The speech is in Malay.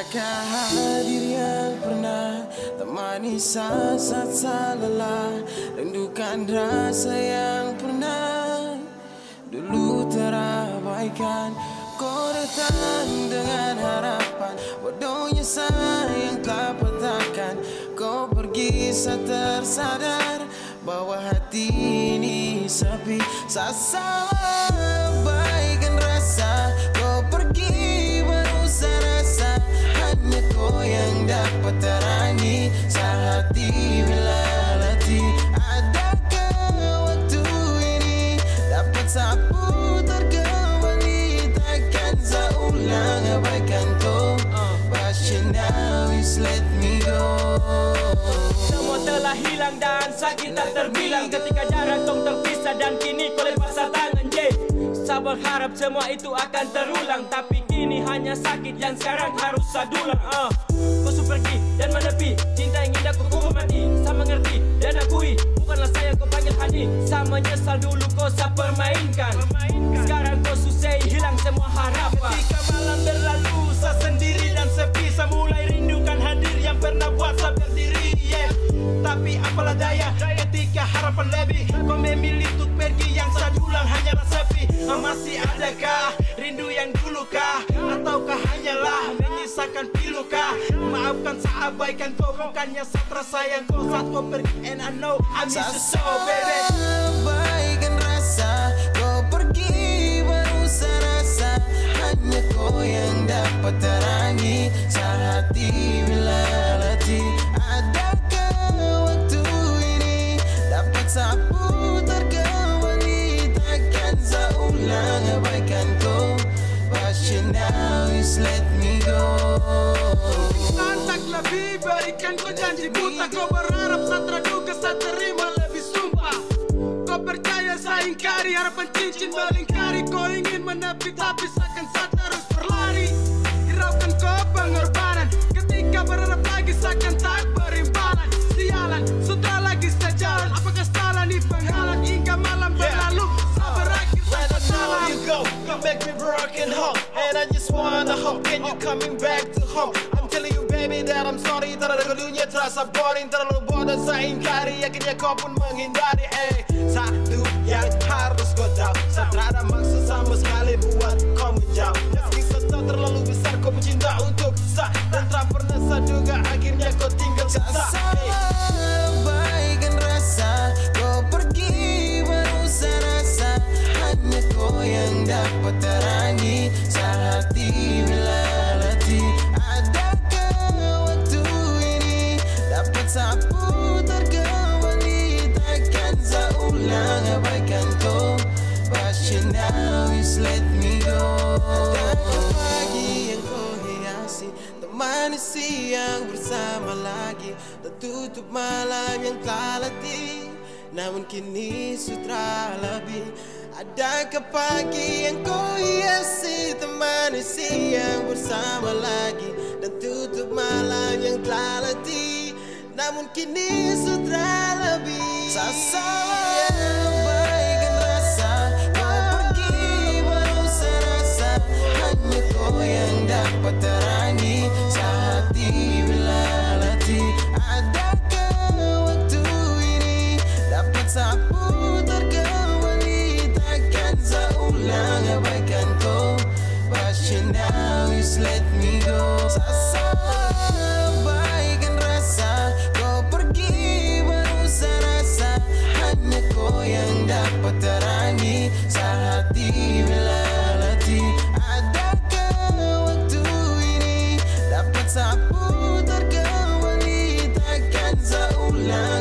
Adakah hadir yang pernah temani saat-saat lelah, rindukan rasa yang pernah dulu terabaikan. Kau datang dengan harapan, bodohnya sayang tak patahkan. Kau pergi saat tersadar bahwa hati ini sepi. Salah abaikan rasa, kau pergi baru serasa hanya kau yang dapat terangi saat hati bila letih. Adakah waktu ini dapat sapu terkembali, takkan seulang abaikan kau. But you now is let me go. Semua telah hilang dan sakit tak terbilang ketika jarak tong terpisah dan kini kau lepas tangan je. Sabar harap semua itu akan terulang, tapi kini hanya sakit yang sekarang harus sadulang. Kau su pergi dan menepi, cinta yang indah kau mati. Sama mengerti dan akui, bukanlah sayang kau panggil Hani. Sama nyesal dulu kau sa permainkan. Sekarang kau susah hilang semua harapan. Ketika malam berlalu sa sendiri dan sepi, sa mulai rindukan hadir yang pernah buat sa berdiri. Tapi apalah daya ketika harapan lebih, kau memilih untuk pergi yang sadulang hanyalah sepi. Masih adakah rindu yang dulu kah, ataukah hanyalah menyisakan pilu kah? Maafkan saya abaikan kau, bukannya saya tersayang kau saat kau pergi. And I know I miss you so baby. Abaikan rasa, kau pergi baru serasa hanya kau yang dapat terangi saat hati bila letih. Adakah waktu ini dapat sapu terkembali, takkan seulang abaikan kau. But you now is let me go. Tak lebih berikan kau janji buta, kau berharap saya terduga, saya terima lebih sumpah. Kau percaya saya ingkari harapan cincin melingkari. Kau ingin menepi tapi seakan saya terus berlari. Hiraukan kau pengorbanan, ketika berharap lagi seakan tak berimbalan. Sialan, sudah lagi sejalan, apakah salah nih penghalang hingga malam berlalu. Saya berakhir tak salah. You go, you make me broken home, and I just wanna hope can you coming back to home. I'm telling you baby that I'm sorry, terlalu dunia terasa boring, terlalu bodoh saya ingkari, akhirnya kau pun menghindari. Satu yang harus kau tahu, saya tak ada maksud sama sekali buat kau menjauh. Meski saya terlalu besar kau pun cinta untuk saya, dan tak pernah saya duga akhirnya kau tinggalkan saya. Abaikan rasa, kau pergi baru serasa hanya kau yang dapat terangi saat hati bila letih. Adakah waktu ini dapat sapu terkembali, takkan seulang abaikan kau. But you now is let me go. Adakah pagi yang kau hiasi, temani siang bersama lagi, tertutup malam yang telah letih, namun kini sudah lebih. Adakah pagi yang kau hiasi, temani siang bersama lagi, dan tutup malam yang telah letih, namun kini sudah lebih. Salah abaikan rasa, kau pergi baru serasa hanya kau yang dapat terangi saat hati bila letih. Adakah waktu ini dapat sapu terkembali, takkan seulang abaikan kau. But you now is let me go. Salah abaikan rasa, kau pergi baru serasa hanya kau yang dapat terangi saat hati bila letih. Adakah waktu ini dapat sapu terkembali, takkan seulang